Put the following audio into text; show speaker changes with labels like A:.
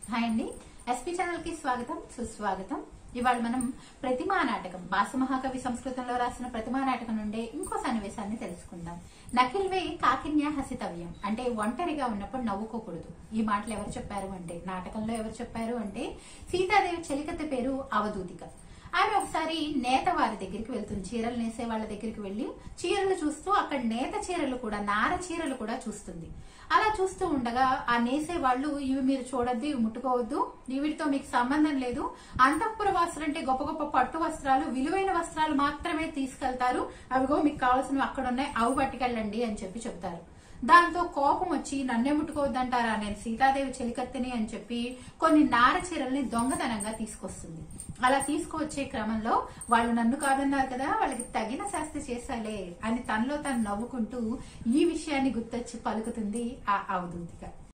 A: Hi అండి, SP channel కి స్వాగతం సుస్వాగతం. ఇవాళ మనం ప్రతిమా నాటకం భాసమహాకవి సంస్కృతంలో రాసిన ప్రతిమా నాటకం నుండే ఇంకో సన్నివేశాన్ని తెలుసుకుందాం. నకిల్వే కాకిన్య హసితవ్యం అంటే ఒంటరిగా ఉన్నప్పుడు నవ్వుకోకూడదు. ఈ మాటలు ఎవరు చెప్పారు అంటే, నాటకంలో ఎవరు చెప్పారు అంటే సీతాదేవి చెలికత్తె పేరు అవధూతిక. ఆమె ఒకసారి నేత వారి దగ్గరికి వెళ్తుంది, చీరలు నేసే వాళ్ళ దగ్గరికి వెళ్లి చీరలు చూస్తూ అక్కడ నేత చీరలు కూడా, నార చీరలు కూడా చూస్తుంది. అలా చూస్తూ ఉండగా ఆ నేసే వాళ్ళు, ఇవి మీరు చూడొద్దు, ఇవి ముట్టుకోవద్దు, వీటితో మీకు సంబంధం లేదు, అంతఃపుర వాసులు అంటే గొప్ప గొప్ప పట్టు వస్త్రాలు, విలువైన వస్త్రాలు మాత్రమే తీసుకెళ్తారు, అవిగో మీకు కావాల్సినవి అక్కడ ఉన్నాయి, అవి పట్టుకెళ్ళండి అని చెప్తారు. దాంతో కోపం వచ్చి నన్నే ముట్టుకోవద్దంటారా, నేను సీతాదేవి చెలికత్తెని అని చెప్పి కొన్ని నార చీరల్ని దొంగతనంగా తీసుకొస్తుంది. అలా తీసుకువచ్చే క్రమంలో వాళ్ళు నన్ను కాదన్నారు కదా, వాళ్ళకి తగిన శాస్తి చేశాలే అని తనలో తను నవ్వుకుంటూ ఈ విషయాన్ని గుర్తొచ్చి పలుకుతుంది ఆ అవధూతిక.